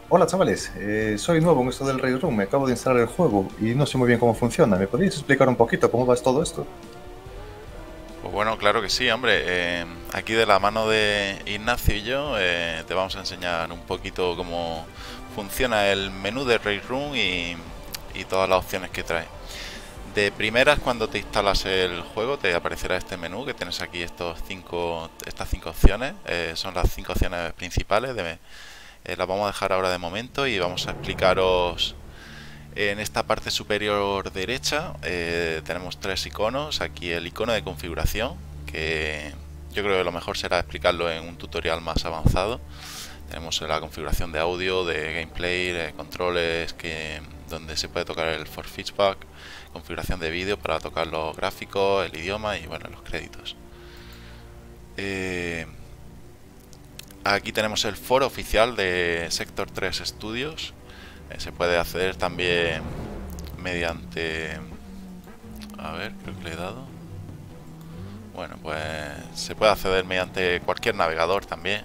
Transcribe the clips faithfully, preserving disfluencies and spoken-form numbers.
Hola chavales, eh, soy nuevo en esto del Raid Room, me acabo de instalar el juego y no sé muy bien cómo funciona. ¿Me podéis explicar un poquito cómo va todo esto? Pues bueno, claro que sí, hombre. Eh, aquí de la mano de Ignacio y yo eh, te vamos a enseñar un poquito cómo funciona el menú de Raid Room y, y todas las opciones que trae. De primeras, cuando te instalas el juego, te aparecerá este menú que tienes aquí estos cinco, estas cinco opciones. Eh, son las cinco opciones principales. De, eh, las vamos a dejar ahora de momento y vamos a explicaros. En esta parte superior derecha eh, tenemos tres iconos. Aquí el icono de configuración, que yo creo que lo mejor será explicarlo en un tutorial más avanzado. Tenemos la configuración de audio, de gameplay, de controles, que, donde se puede tocar el for feedback, configuración de vídeo para tocar los gráficos, el idioma y bueno, los créditos. Eh, Aquí tenemos el foro oficial de Sector tres Studios. Eh, se puede acceder también mediante... A ver, creo que le he dado. Bueno, pues se puede acceder mediante cualquier navegador también.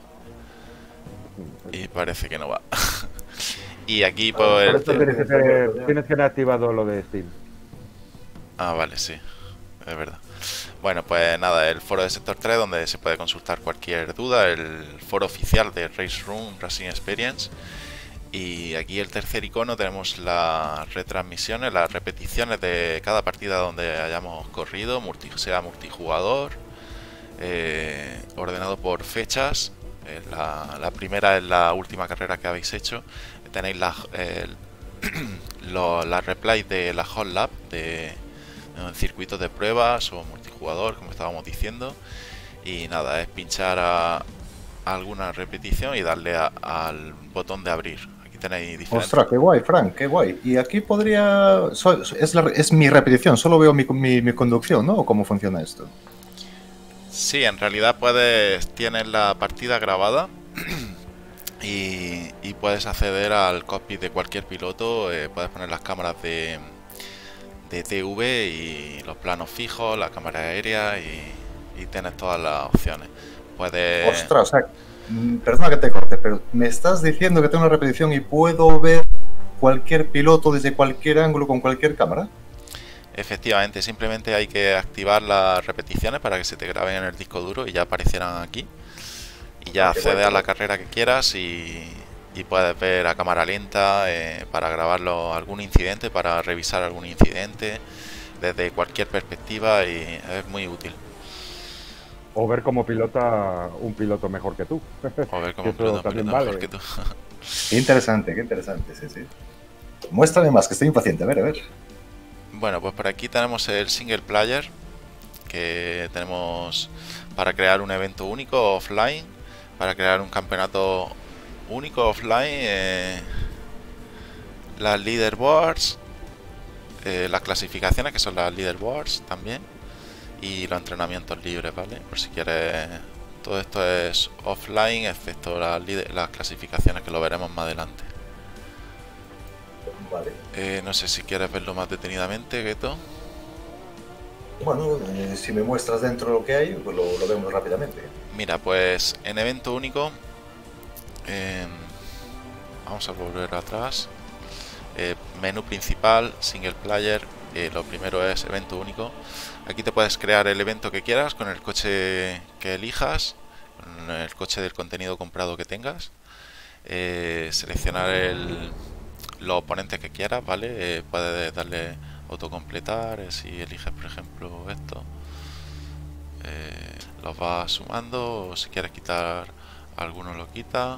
Y parece que no va. Y aquí Por pues... esto te- tienes que ser, Tienes que tener activado lo de Steam. Ah, vale, sí, es verdad. Bueno, pues nada, el foro de Sector tres donde se puede consultar cualquier duda, el foro oficial de Race Room Racing Experience. Y aquí el tercer icono tenemos las retransmisiones, las repeticiones de cada partida donde hayamos corrido, multi, sea multijugador, eh, ordenado por fechas. Eh, la, la primera es la última carrera que habéis hecho. Tenéis la, eh, lo- las replays de la Hot Lap, de eh, circuitos de pruebas o multijugador, como estábamos diciendo. Y nada, es pinchar a alguna repetición y darle a- al botón de abrir. Aquí tenéis diferentes. Ostras, qué guay, Frank, qué guay. Y aquí podría... so- es, la- es mi repetición, solo veo mi, mi- mi conducción, ¿no? ¿O cómo funciona esto? Sí, en realidad puedes, tienes la partida grabada y, y puedes acceder al cockpit de cualquier piloto. Eh, puedes poner las cámaras de, de T V y los planos fijos, la cámara aérea y, y tienes todas las opciones. Puedes, Ostras, o sea, mm, perdona que te corte, pero me estás diciendo que tengo una repetición y puedo ver cualquier piloto desde cualquier ángulo con cualquier cámara. efectivamente, simplemente hay que activar las repeticiones para que se te graben en el disco duro y ya aparecerán aquí. Y ya Ah, qué guay, accedes qué a la guay. carrera que quieras y, y puedes ver a cámara lenta eh, para grabarlo algún incidente, para revisar algún incidente desde cualquier perspectiva y es muy útil. O ver cómo pilota un piloto mejor que tú. O ver Que cómo un eso piloto, un también piloto mejor que vale. tú. Qué interesante, qué interesante, sí, sí. Muéstrame más, que estoy impaciente, a ver, a ver. Bueno, pues por aquí tenemos el single player, que tenemos para crear un evento único offline, para crear un campeonato único offline, eh, las leaderboards, eh, las clasificaciones que son las leaderboards también y los entrenamientos libres, ¿vale? Por si quieres, todo esto es offline excepto las, las clasificaciones que lo veremos más adelante. Vale. Eh, no sé si quieres verlo más detenidamente, Geto. Bueno, eh, si me muestras dentro lo que hay, pues lo, lo vemos rápidamente. Mira, pues en evento único, eh, vamos a volver atrás. Eh, menú principal, single player, eh, lo primero es evento único. Aquí te puedes crear el evento que quieras con el coche que elijas, con el coche del contenido comprado que tengas. Eh, seleccionar el, los oponentes que quieras, ¿vale? Eh, puedes darle autocompletar, eh, si eliges por ejemplo esto. Eh, los vas sumando o si quieres quitar alguno lo quita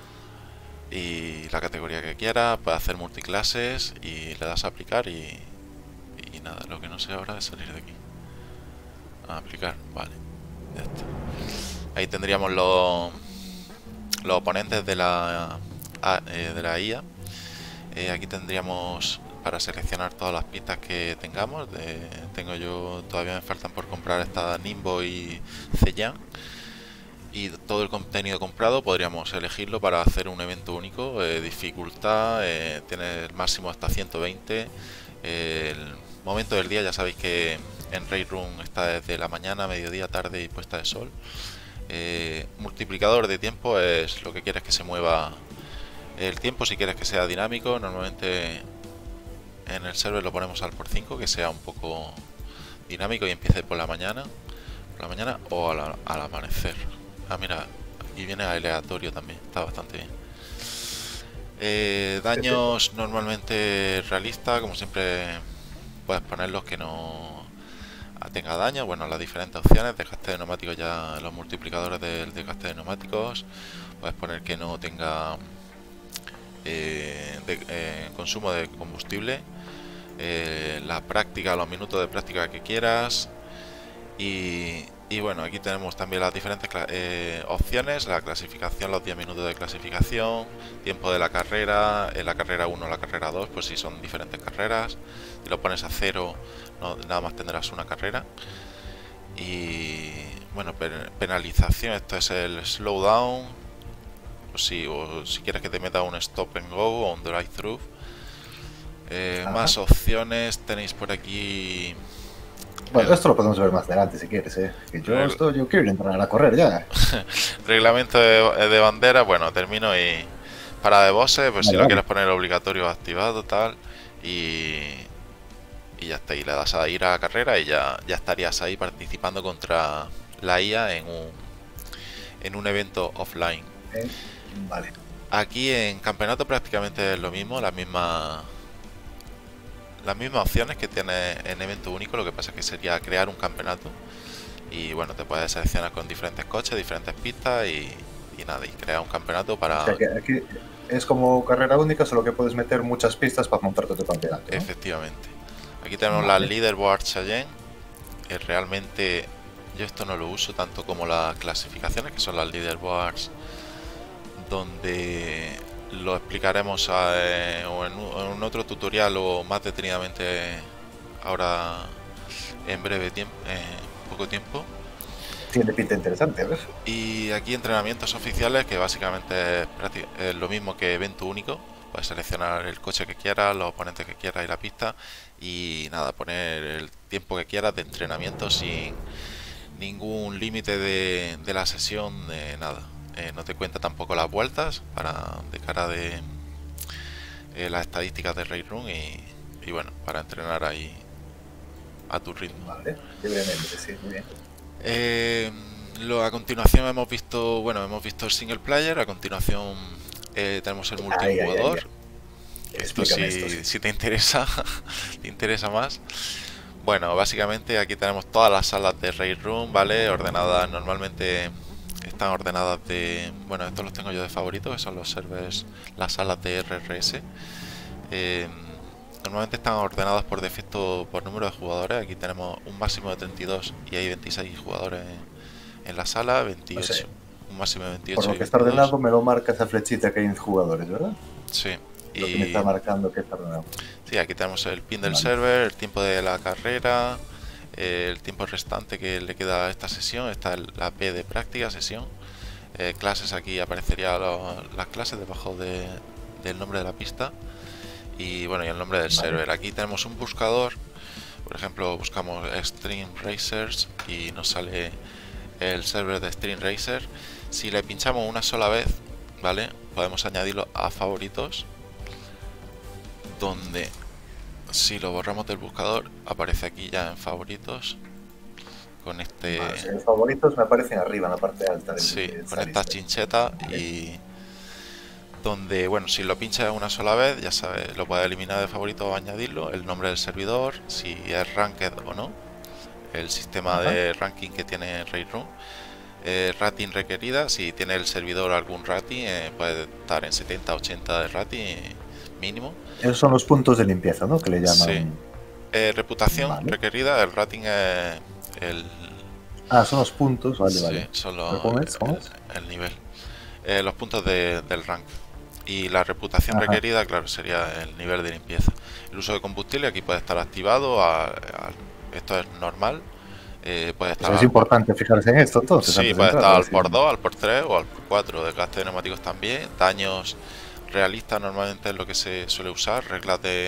y la categoría que quieras, puedes hacer multiclases y le das a aplicar y, y nada, lo que no sé ahora es salir de aquí. A aplicar, vale, ya está. Ahí tendríamos los, los oponentes de la, eh, de la I A. Eh, aquí tendríamos para seleccionar todas las pistas que tengamos. De, tengo yo, todavía me faltan por comprar esta Nimbo y Zhejiang. Y todo el contenido comprado podríamos elegirlo para hacer un evento único. Eh, dificultad, eh, tiene el máximo hasta ciento veinte. Eh, el momento del día, ya sabéis que en Raid Room está desde la mañana, mediodía, tarde y puesta de sol. Eh, multiplicador de tiempo es lo que quieres que se mueva El tiempo, si quieres que sea dinámico, normalmente en el server lo ponemos al por cinco, que sea un poco dinámico y empiece por la mañana, por la mañana o al, al amanecer. Ah, mira, y viene aleatorio también, está bastante bien. Eh, daños normalmente realistas, como siempre puedes ponerlos que no tenga daño. Bueno, las diferentes opciones, desgaste de neumáticos, ya los multiplicadores del desgaste de neumáticos, puedes poner que no tenga eh, de, eh, consumo de combustible, eh, la práctica, los minutos de práctica que quieras. Y, y bueno, aquí tenemos también las diferentes eh, opciones, la clasificación, los diez minutos de clasificación, tiempo de la carrera, en la carrera uno, la carrera dos, pues si son diferentes carreras. Si lo pones a cero, no, nada más tendrás una carrera. Y bueno, penalización, esto es el slowdown, o si, o si quieres que te meta un stop and go o un drive thru. Eh, más opciones tenéis por aquí. Bueno, el, esto lo podemos ver más adelante si quieres, ¿eh? Que yo, el, esto, yo quiero entrar a correr ya. Reglamento de, de bandera, bueno, termino y para de bosses, pues vale, si lo vale. quieres poner obligatorio activado, tal, y, y ya está, y le das a ir a la carrera y ya, ya estarías ahí participando contra la I A en un, en un evento offline. Eh, vale. Aquí en campeonato prácticamente es lo mismo, la misma... Las mismas opciones que tiene en evento único, lo que pasa es que sería crear un campeonato y bueno, te puedes seleccionar con diferentes coches, diferentes pistas y, y nada, y crear un campeonato para... O sea, que aquí es como carrera única, solo que puedes meter muchas pistas para montarte tu campeonato, ¿no? Efectivamente. Aquí tenemos vale. las leaderboards Cheyenne. Eh, realmente yo esto no lo uso tanto como las clasificaciones, que son las leaderboards, donde... lo explicaremos a, eh, o en, en un otro tutorial o más detenidamente ahora en breve tiempo, eh, poco tiempo. Tiene pinta interesante, ¿ves? Y aquí entrenamientos oficiales, que básicamente es, es lo mismo que evento único. Puedes seleccionar el coche que quieras, los oponentes que quieras y la pista, y nada, poner el tiempo que quieras de entrenamiento sin ningún límite de, de la sesión, de nada. Eh, no te cuenta tampoco las vueltas para de cara de eh, las estadísticas de Race Room y, y bueno, para entrenar ahí a tu ritmo. Vale, libremente, sí, muy bien. Eh, lo, a continuación hemos visto, bueno, hemos visto el single player. A continuación eh, tenemos el multijugador. Ay, ay, ay. Esto si, esto, sí. si te interesa, te interesa más. Bueno, básicamente aquí tenemos todas las salas de Race Room, ¿vale? Ordenadas normalmente. Están ordenadas de... Bueno, estos los tengo yo de favorito, que son los servers, las salas de R R S. Eh, normalmente están ordenadas por defecto por número de jugadores. Aquí tenemos un máximo de treinta y dos y hay veintiséis jugadores en, en la sala, veintiocho. No sé. Un máximo de veintiocho. Por lo que está ordenado me lo marca esa flechita que hay en jugadores, ¿verdad? Sí. Lo y... que me está marcando que está ordenado. Sí, aquí tenemos el pin del vale. server, el tiempo de la carrera... Eh, el tiempo restante que le queda a esta sesión, está la P de práctica sesión, eh, clases, aquí aparecería lo, las clases debajo de, del nombre de la pista y bueno, y el nombre del vale. server. Aquí tenemos un buscador, por ejemplo buscamos Stream Racers y nos sale el server de Stream Racer. Si le pinchamos una sola vez, vale, podemos añadirlo a favoritos, donde si lo borramos del buscador, aparece aquí ya en favoritos. Con este. Vale, si los favoritos me aparecen arriba en la parte alta. Del, sí, del con esta chincheta y. Donde, bueno, si lo pinchas una sola vez, ya sabes, lo puedes eliminar de favorito o añadirlo. El nombre del servidor, si es ranked o no. El sistema Ajá. de ranking que tiene Race Room. Eh, rating requerida, si tiene el servidor algún rating, eh, puede estar en setenta, ochenta de rating. Eh, mínimo. Esos son los puntos de limpieza, ¿no? Que le llaman. Sí. Eh, reputación vale. requerida, el rating es el. Ah, son los puntos, vale, sí, vale. son los, ¿Cómo es? ¿Cómo es? El, el nivel. Eh, los puntos de, del rank. Y la reputación Ajá. requerida, claro, sería el nivel de limpieza. El uso de combustible aquí puede estar activado, a, a, esto es normal. Eh, puede estar pues es importante fijarse en esto, entonces. Sí, puede estar al por dos, al por tres o al por cuatro. Desgaste de neumáticos también, daños. Realista normalmente es lo que se suele usar, reglas de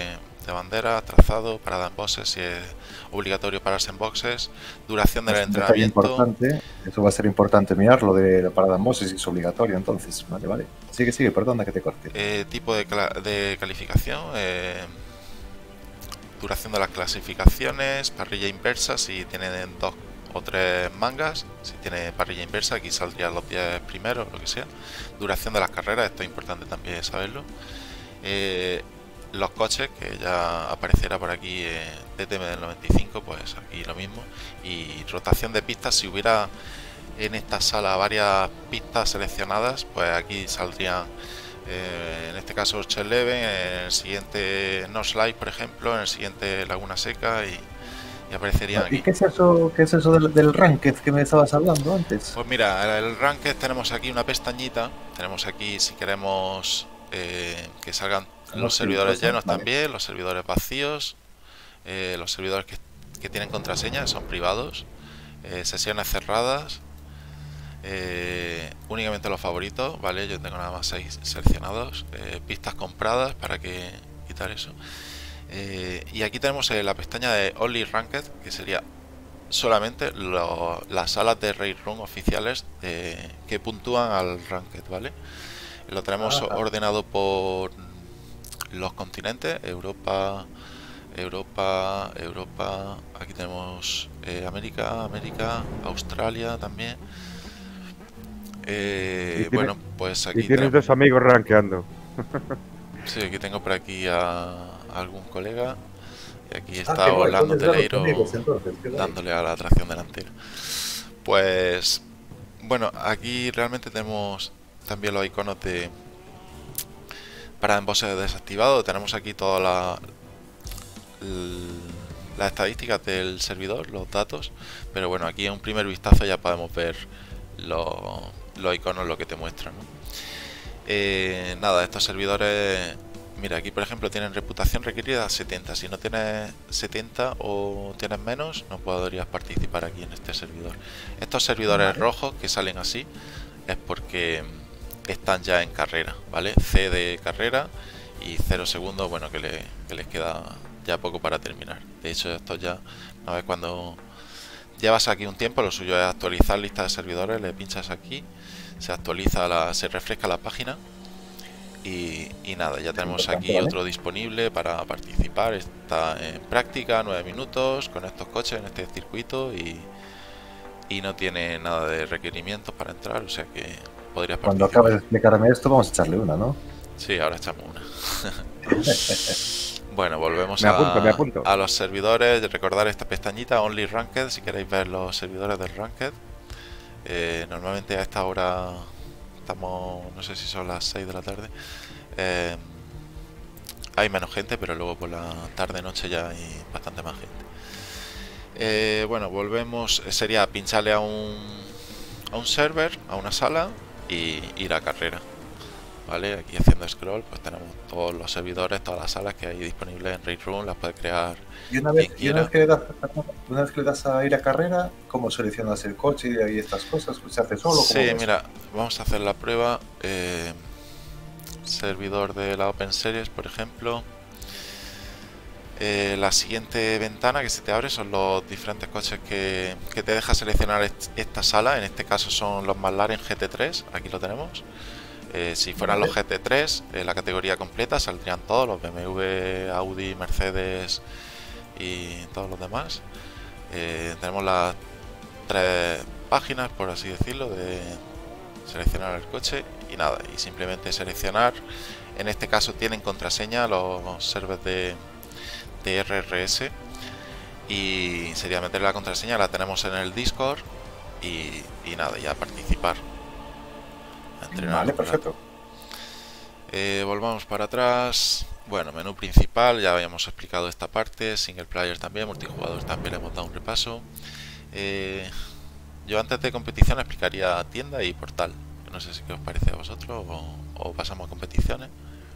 de bandera, trazado, parada en boxes si es obligatorio pararse en boxes, duración del Es un detalle entrenamiento. importante. Eso va a ser importante mirar, lo de la parada en boxes, si es obligatorio, entonces. Vale, vale. Sigue, sigue, perdona que te corte. Eh, tipo de, cla- de calificación, eh, duración de las clasificaciones, parrilla inversa si tienen dos o tres mangas, si tiene parrilla inversa aquí saldrían los diez primeros, lo que sea. Duración de las carreras, esto es importante también saberlo. Eh, los coches, que ya aparecerá por aquí eh, D T M del noventa y cinco, pues aquí lo mismo. Y rotación de pistas, si hubiera en esta sala varias pistas seleccionadas, pues aquí saldrían eh, en este caso Ocean Eleven, en el siguiente North Slide, por ejemplo, en el siguiente Laguna Seca, y, y aparecerían aquí. ¿Y qué es eso, qué es eso del, del ranked que me estabas hablando antes? Pues mira, el ranked tenemos aquí una pestañita, tenemos aquí si queremos eh, que salgan los servidores llenos también, los servidores vacíos, eh, los servidores que, que tienen contraseña, son privados, eh, sesiones cerradas, eh, únicamente los favoritos, ¿vale? Yo tengo nada más seis seleccionados, eh, pistas compradas, para que quitar eso. Eh, y aquí tenemos eh, la pestaña de Only Ranked, que sería solamente lo, las salas de Raid Room oficiales de, que puntúan al Ranked, ¿vale? Lo tenemos ah, ordenado por los continentes, Europa, Europa, Europa, aquí tenemos eh, América, América, Australia también. Eh, tiene, bueno, pues aquí y tienes tenemos, dos amigos rankeando. sí, aquí tengo por aquí a, a algún colega. Y aquí está ah, Orlando Teleiro dándole a la tracción delantera. Pues bueno, aquí realmente tenemos también los iconos de para emboses desactivado. Tenemos aquí todas las la estadísticas del servidor, los datos. Pero bueno, aquí en un primer vistazo ya podemos ver los, los iconos, lo que te muestran, ¿no? Eh, nada, estos servidores, mira, aquí por ejemplo tienen reputación requerida setenta. Si no tienes setenta o tienes menos, no podrías participar aquí en este servidor. Estos servidores vale. rojos que salen así es porque están ya en carrera, ¿vale? C de carrera y cero segundos, bueno, que, le, que les queda ya poco para terminar. De hecho, esto ya, una vez cuando llevas aquí un tiempo, lo suyo es actualizar lista de servidores, le pinchas aquí, se actualiza, la, se refresca la página. Y, y nada, ya tenemos aquí otro disponible para participar. Está en práctica, nueve minutos con estos coches en este circuito y, y no tiene nada de requerimientos para entrar, o sea que podrías participar. Cuando acabes de explicarme esto, vamos a echarle una, ¿no? Sí, ahora echamos una. Bueno, volvemos me apunto, a, me apunto. a los servidores. Recordar esta pestañita, Only Ranked, si queréis ver los servidores del Ranked. Eh, normalmente a esta hora estamos, no sé si son las seis de la tarde, eh, hay menos gente, pero luego por la tarde noche ya hay bastante más gente. Eh, bueno, volvemos, sería pincharle a un a un server, a una sala y ir a carrera, vale. Aquí haciendo scroll pues tenemos todos los servidores, todas las salas que hay disponibles en Raid Room, las puedes crear. Y una vez, y una vez, que le das, una vez que le das a ir a carrera, ¿cómo seleccionas el coche y ahí estas cosas? ¿Se hace solo? Sí, mira, vamos a hacer la prueba. Eh, servidor de la Open Series, por ejemplo. Eh, la siguiente ventana que se te abre son los diferentes coches que, que te deja seleccionar est esta sala. En este caso son los McLaren G T tres, aquí lo tenemos. Eh, si fueran los G T tres, eh, la categoría completa, saldrían todos, los B M W, Audi, Mercedes y todos los demás. Eh, tenemos las tres páginas, por así decirlo, de seleccionar el coche y nada, y simplemente seleccionar. En este caso tienen contraseña los servers de, de R R S y sería meter la contraseña, la tenemos en el Discord y, y nada, ya participar. Entrenar, vale, perfecto. Eh, volvamos para atrás. Bueno, menú principal, ya habíamos explicado esta parte. Single player también, multijugador también le hemos dado un repaso. Eh, yo antes de competición explicaría tienda y portal. No sé si qué os parece a vosotros o, o pasamos a competiciones.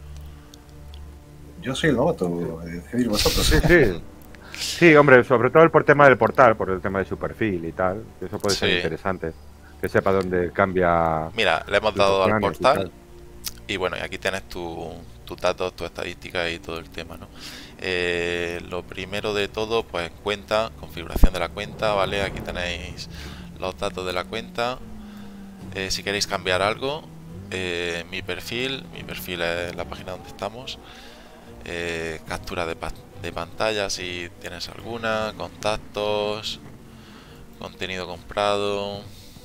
Yo soy el novato, decidir vosotros. Sí, sí. Sí, hombre, sobre todo por tema del portal, por el tema de su perfil y tal. Eso puede sí. ser interesante. Que sepa dónde cambia. Mira, le hemos dado al portal y, y bueno, y aquí tienes tu, tus datos, tu estadística y todo el tema, ¿no? Eh, lo primero de todo, pues cuenta, configuración de la cuenta, ¿vale? Aquí tenéis los datos de la cuenta. Eh, si queréis cambiar algo, eh, mi perfil, mi perfil es la página donde estamos. Eh, captura de, pa de pantalla si tienes alguna, contactos, contenido comprado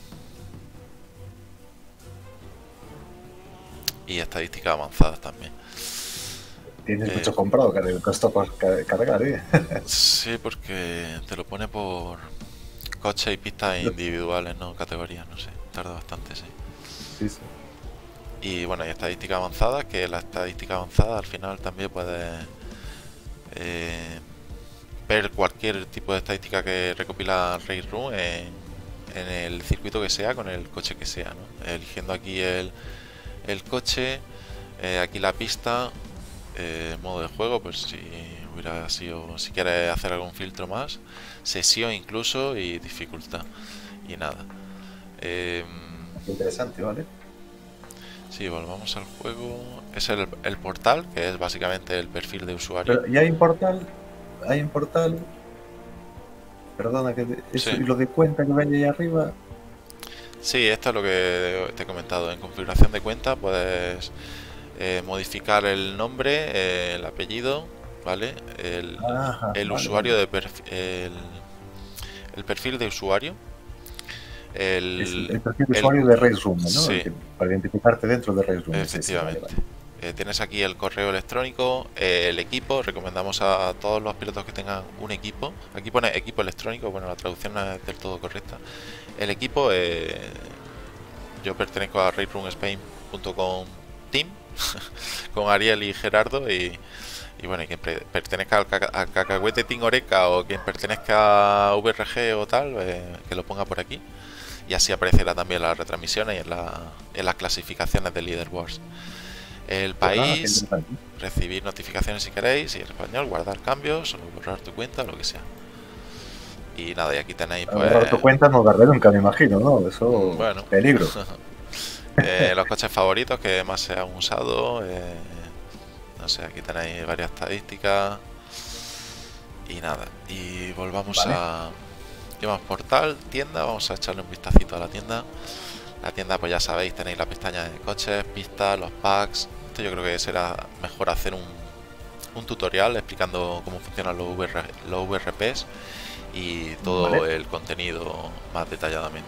y estadísticas avanzadas también. Tienes eh, mucho comprado, que le costó cargar, ¿eh? Sí, porque te lo pone por coches y pistas individuales, no categorías, no sé, tarda bastante, sí. Sí, sí. Y bueno, hay estadística avanzada, que la estadística avanzada al final también puedes eh, ver cualquier tipo de estadística que recopila Race Room en, en el circuito que sea, con el coche que sea, ¿no? Eligiendo aquí el, el coche, eh, aquí la pista, eh, modo de juego, pues si hubiera sido, si quieres hacer algún filtro más, sesión incluso y dificultad y nada. Eh, Interesante, ¿vale? Sí, volvamos al juego. Es el, el portal, que es básicamente el perfil de usuario. Pero, ¿y hay un portal? ¿Hay un portal? Perdona, que eso, Sí. y lo de cuenta que vaya ahí arriba. Sí, esto es lo que te he comentado. En configuración de cuenta puedes eh, modificar el nombre, eh, el apellido, ¿vale? El, Ajá, el vale, usuario vale. de perfil, el, el perfil de usuario. El, Es el perfil de el- usuario de Race Room, ¿no? sí. El que- para identificarte dentro de Race Room. es ese, Efectivamente. vale, vale. Eh, tienes aquí el correo electrónico, eh, el equipo. Recomendamos a todos los pilotos que tengan un equipo. Aquí pone equipo electrónico, bueno, la traducción no es del todo correcta. El equipo, eh, yo pertenezco a race room spain punto com team con Ariel y Gerardo, y, y bueno, y quien pre- pertenezca al, caca, al cacahuete Team Oreca, o quien pertenezca a V R G o tal, eh, que lo ponga por aquí. Y así aparecerá también las retransmisiones y en, la, en las clasificaciones de Leaderboards. El país, recibir notificaciones si queréis, y en español, guardar cambios o borrar tu cuenta, lo que sea. Y nada, y aquí tenéis pues... Borrar tu cuenta no darle nunca, me imagino, ¿no? Eso, bueno, peligro. eh, los coches favoritos que más se han usado, eh, no sé, aquí tenéis varias estadísticas. Y nada, y volvamos Vale. a... Llevamos portal, tienda, vamos a echarle un vistacito a la tienda. La tienda, pues ya sabéis, tenéis la pestaña de coches, pistas, los packs. Esto yo creo que será mejor hacer un, un tutorial explicando cómo funcionan los, V R, los V R Ps y todo Vale. el contenido más detalladamente.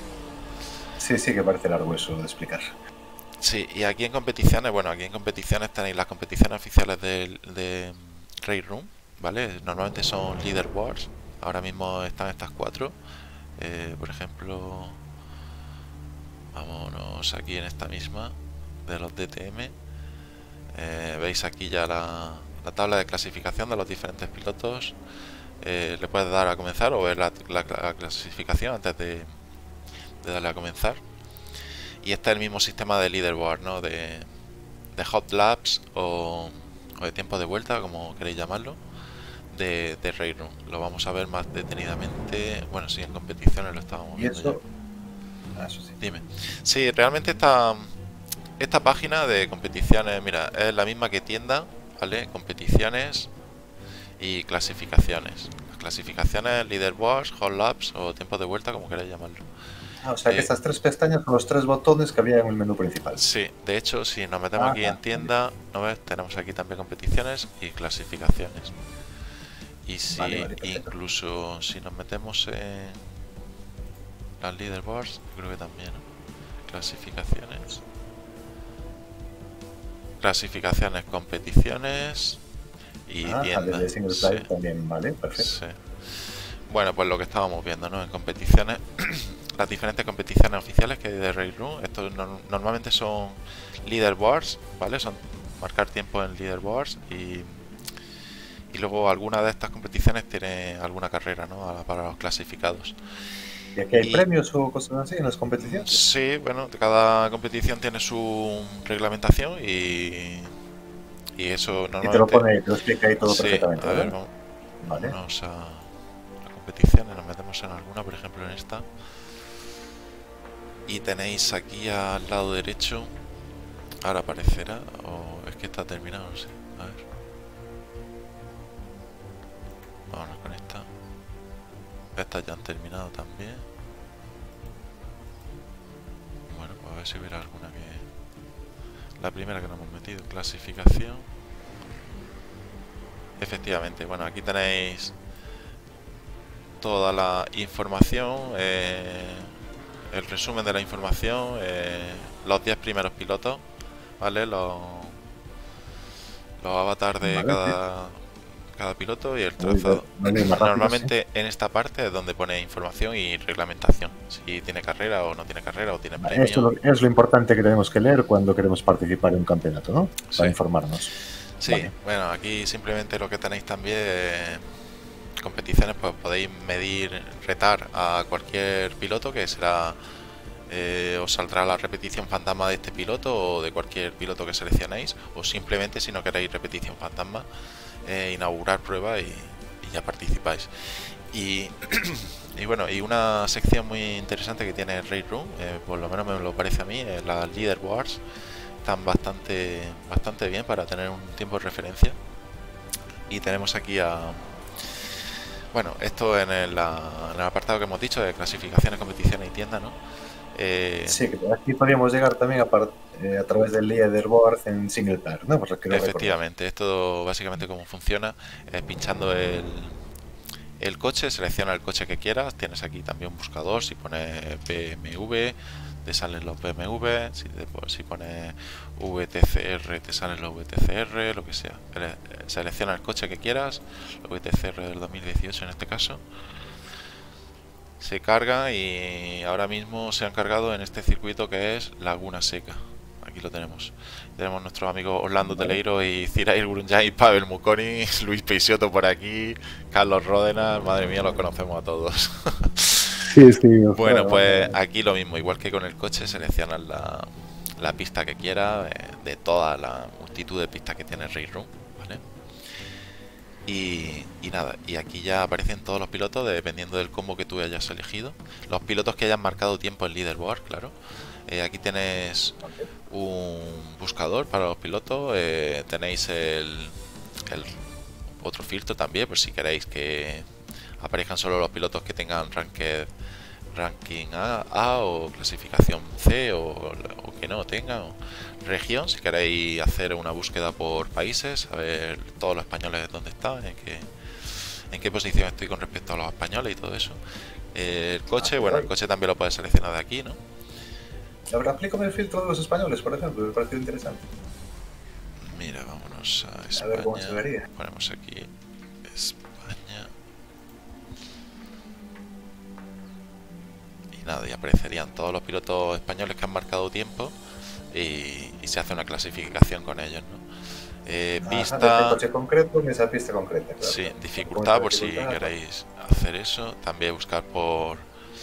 Sí, sí, que parece largo eso de explicar. Sí, y aquí en competiciones, bueno, aquí en competiciones tenéis las competiciones oficiales de, de Race Room, ¿vale? Normalmente son Leaderboards. Ahora mismo están estas cuatro. Eh, por ejemplo, vámonos aquí en esta misma de los D T M. Eh, veis aquí ya la, la tabla de clasificación de los diferentes pilotos. Eh, le puedes dar a comenzar o ver la, la, la clasificación antes de, de darle a comenzar. Y este es el mismo sistema de leaderboard, ¿no? De, de hot laps o, o de tiempo de vuelta, como queréis llamarlo, de, de Race Room. Lo vamos a ver más detenidamente. Bueno, sí, en competiciones lo estábamos Y viendo eso. ya. Ah, eso sí. Dime. Sí, realmente esta, esta página de competiciones, mira, es la misma que tienda, ¿vale? Competiciones y clasificaciones. Las clasificaciones, leaderboards, hot laps o tiempo de vuelta, como queráis llamarlo. Ah, o sea que Eh, estas tres pestañas son los tres botones que había en el menú principal. Sí, de hecho, si nos metemos Ah, aquí en ah, tienda, ¿no ves? Tenemos aquí también competiciones y clasificaciones. Y si Vale, vale, perfecto. incluso si nos metemos en las leaderboards, yo creo que también, ¿no? Clasificaciones. Clasificaciones, competiciones y Ah, tienda. de single Sí, player también, vale, perfecto. sí. Bueno, pues lo que estábamos viendo, ¿no? En competiciones, las diferentes competiciones oficiales que hay de Race Room. Estos no, normalmente son leaderboards, ¿vale? Son marcar tiempo en leaderboards, y, y luego alguna de estas competiciones tiene alguna carrera, ¿no? Para los clasificados. ¿Y aquí hay Y- premios o cosas así en las competiciones? Sí, bueno, cada competición tiene su reglamentación y, y eso Y te lo normalmente... pone, te lo explica ahí todo Sí, perfectamente, a ver, ¿verdad? vamos, Vale. vámonos a la competición y nos metemos en alguna, por ejemplo en esta. Y tenéis aquí al lado derecho, ahora aparecerá, o es que está terminado, no sé, a ver. estas ya han terminado también. Bueno, pues a ver si hubiera alguna que... La primera que nos hemos metido, clasificación. Efectivamente, bueno, aquí tenéis toda la información, eh, el resumen de la información, eh, los diez primeros pilotos, ¿vale? Los, los avatars de Vale, cada, cada piloto y el Muy trazado. bien, muy rápido, Normalmente en esta parte es donde pone información y reglamentación, si tiene carrera o no tiene carrera o tiene sí. premio. Esto es lo, es lo importante que tenemos que leer cuando queremos participar en un campeonato, ¿no? Sí. Para informarnos. Sí, Vale. bueno, aquí simplemente lo que tenéis también eh, competiciones, pues podéis medir, retar a cualquier piloto, que será eh, os saldrá la repetición fantasma de este piloto o de cualquier piloto que seleccionéis, o simplemente, si no queréis repetición fantasma, eh, inaugurar prueba y, y ya participáis. Y, y bueno, y una sección muy interesante que tiene Race Room, eh, por lo menos me lo parece a mí, es las leaderboards. Están bastante bastante bien para tener un tiempo de referencia. Y tenemos aquí a... Bueno, esto en el, en el apartado que hemos dicho de clasificaciones, competiciones y tiendas, ¿no? Eh, Sí, que por aquí podríamos llegar también a, par, eh, a través del leaderboard en single player, ¿no? Pues creo efectivamente, esto básicamente cómo funciona es pinchando el, el coche, selecciona el coche que quieras. Tienes aquí también un buscador, si pones B M W te salen los B M W, si, si pones V T C R te salen los V T C R, lo que sea. Selecciona el coche que quieras, el V T C R del dos mil dieciocho en este caso. Se carga y ahora mismo se han cargado en este circuito que es Laguna Seca. Aquí lo tenemos. Tenemos nuestros amigos Orlando Teleiro y Cyril Grunjay, Pavel Muconi, Luis Peixoto por aquí, Carlos Ródenas, madre mía, los conocemos a todos. Sí, sí. Bueno, pues aquí lo mismo, igual que con el coche, seleccionas la, la pista que quieras, eh, de toda la multitud de pistas que tiene Race Room, ¿vale? Y, y nada, y aquí ya aparecen todos los pilotos dependiendo del combo que tú hayas elegido. Los pilotos que hayan marcado tiempo en leaderboard, claro. Eh, aquí tenéis un buscador para los pilotos, eh, tenéis el, el otro filtro también, por si queréis que aparezcan solo los pilotos que tengan ranked, ranking A, A o clasificación C, o, o que no tengan, o región, si queréis hacer una búsqueda por países, a ver todos los españoles dónde están, en qué, en qué posición estoy con respecto a los españoles y todo eso. Eh, el coche, bueno, el coche también lo puedes seleccionar de aquí, ¿no? Ahora aplícame el filtro de los españoles, por ejemplo, me pareció interesante. Mira, vámonos a España. A ver cómo se vería. Ponemos aquí España. Y nada, y aparecerían todos los pilotos españoles que han marcado tiempo y, y se hace una clasificación con ellos, ¿no? Eh, pista... Ajá, este coche concreto en esa pista concreta, claro. Sí, dificultad, por si queréis hacer eso. También buscar por...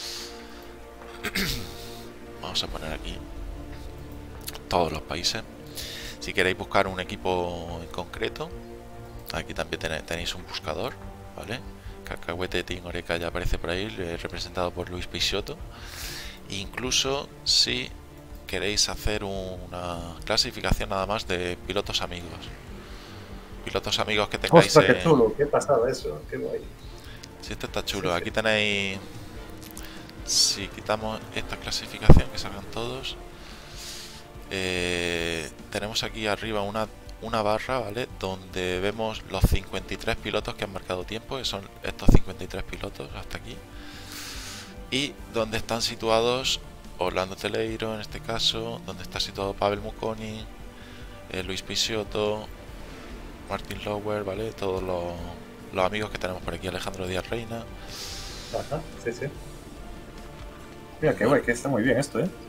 Vamos a poner aquí todos los países. Si queréis buscar un equipo en concreto, aquí también tenéis, tenéis un buscador, ¿vale? Cacahuete Team Oreca ya aparece por ahí, eh, representado por Luis Peixoto. Incluso si queréis hacer una clasificación nada más de pilotos amigos. Pilotos amigos que tengáis. ¡Ostras, qué en... chulo! ¿Qué pasaba eso? ¡Qué guay! Sí, esto está chulo. Sí, aquí sí. tenéis... Si quitamos esta clasificación, que salgan todos, eh, tenemos aquí arriba una, una barra, ¿vale? Donde vemos los cincuenta y tres pilotos que han marcado tiempo, que son estos cincuenta y tres pilotos hasta aquí. Y donde están situados Orlando Teleiro, en este caso, donde está situado Pavel Muconi, eh, Luis Peixoto, Martin Lower, ¿vale? Todos los, los amigos que tenemos por aquí, Alejandro Díaz Reina. Ajá, sí, sí. Mira, qué guay, que está muy bien esto, ¿eh?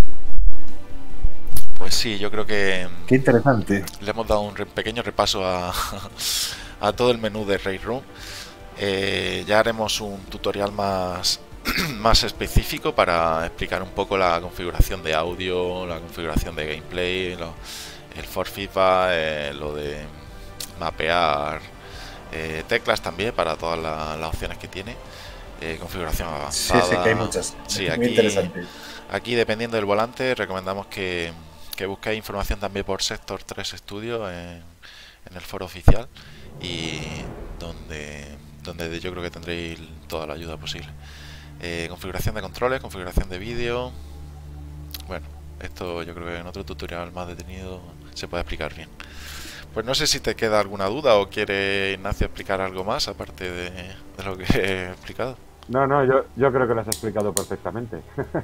Pues sí, yo creo que... Qué interesante. Le hemos dado un re pequeño repaso a, a todo el menú de Race Room. Eh, ya haremos un tutorial más, más específico para explicar un poco la configuración de audio, la configuración de gameplay, lo, el for feedback, eh, lo de mapear eh, teclas también para todas la, las opciones que tiene. Eh, configuración avanzada. Sí, sí, que hay muchas. Sí, muy aquí, interesante. aquí dependiendo del volante recomendamos que, que busquéis información también por Sector tres Studio en, en el foro oficial, y donde donde yo creo que tendréis toda la ayuda posible. Eh, configuración de controles, configuración de vídeo. Bueno, esto yo creo que en otro tutorial más detenido se puede explicar bien. Pues no sé si te queda alguna duda o quiere Ignacio explicar algo más aparte de, de lo que he explicado. No, no, yo, yo creo que lo has explicado perfectamente.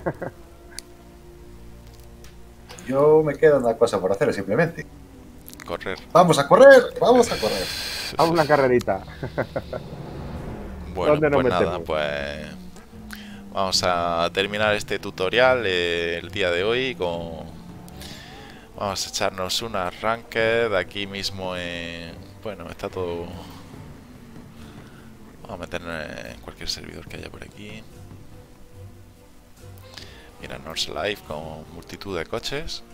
Yo me queda una cosa por hacer simplemente. Correr. Vamos a correr, vamos a correr. Haz una carrerita. Bueno, ¿Dónde nos pues nada, metemos? pues vamos a terminar este tutorial eh, el día de hoy con... Vamos a echarnos un arranque de aquí mismo en... Bueno, está todo... Vamos a meternos en cualquier servidor que haya por aquí. Mira, North Life con multitud de coches.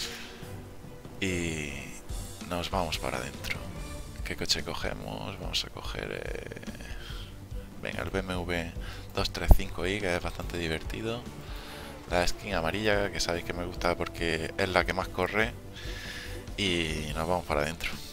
Y nos vamos para adentro. ¿Qué coche cogemos? Vamos a coger... Eh... Venga, el B M W doscientos treinta y cinco i, que es bastante divertido. La skin amarilla, que sabéis que me gusta porque es la que más corre. Y nos vamos para adentro.